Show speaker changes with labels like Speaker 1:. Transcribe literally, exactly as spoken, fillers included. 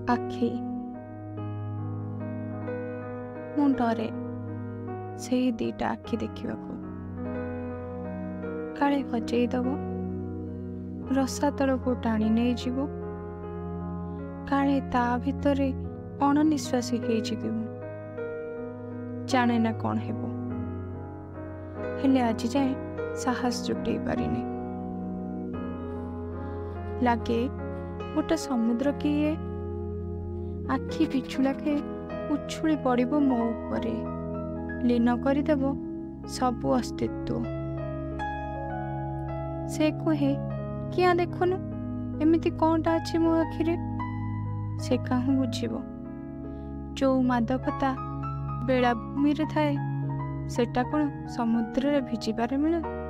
Speaker 1: ଆଖି। ମୁଁ ଡରେ ସେଇ ଦିଟା ଆଖି ଦେଖିବାକୁ। କାଳେ ହଜେଇ ଦବ, ରସାତଳକୁ ଟାଣି ନେଇଯିବ, କାଳେ ତା ଭିତରେ ଅଣନିଶ୍ୱାସୀ ହେଇଯିବି ମୁଁ। ଜାଣେ ନା କ'ଣ ହେବ, ହେଲେ ଆଜି ଯାଏଁ ସାହସ ଜୁଟେଇ ପାରିନି। ଲାଗେ ଗୋଟେ ସମୁଦ୍ର କିଏ ଆଖି ପିଛୁଳାକେ ଉଛୁଳି ପଡ଼ିବ ମୋ ଉପରେ, ଲୀନ କରିଦେବ ସବୁ ଅସ୍ତିତ୍ୱ। ସେ କୁହେ, କିଆଁ ଦେଖୁନୁ ଏମିତି କ'ଣଟା ଅଛି ମୋ ଆଖିରେ? ସେ କାହୁଁ ବୁଝିବ, ଯୋଉ ମାଦକତା ବେଳାଭୂମିରେ ଥାଏ ସେଟା କ'ଣ ସମୁଦ୍ରରେ ଭିଜିବାରେ ମିଳେ?